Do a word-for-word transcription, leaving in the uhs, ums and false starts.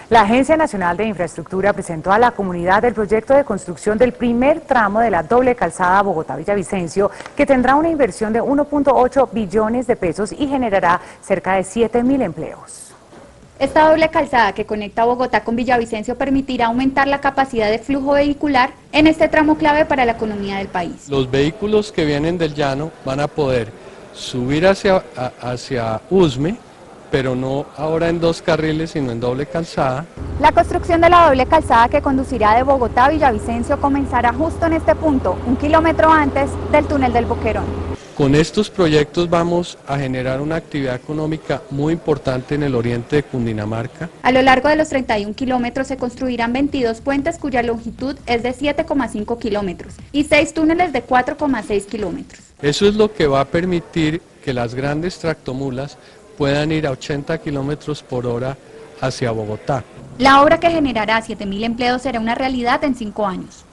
La Agencia Nacional de Infraestructura presentó a la comunidad el proyecto de construcción del primer tramo de la doble calzada Bogotá-Villavicencio, que tendrá una inversión de uno punto ocho billones de pesos y generará cerca de siete mil empleos. Esta doble calzada que conecta Bogotá con Villavicencio permitirá aumentar la capacidad de flujo vehicular en este tramo clave para la economía del país. Los vehículos que vienen del llano van a poder subir hacia, hacia Usme, pero no ahora en dos carriles, sino en doble calzada. La construcción de la doble calzada que conducirá de Bogotá a Villavicencio comenzará justo en este punto, un kilómetro antes del túnel del Boquerón. Con estos proyectos vamos a generar una actividad económica muy importante en el oriente de Cundinamarca. A lo largo de los treinta y un kilómetros se construirán veintidós puentes cuya longitud es de siete coma cinco kilómetros y seis túneles de cuatro coma seis kilómetros. Eso es lo que va a permitir que las grandes tractomulas puedan ir a ochenta kilómetros por hora hacia Bogotá. La obra, que generará siete mil empleos, será una realidad en cinco años.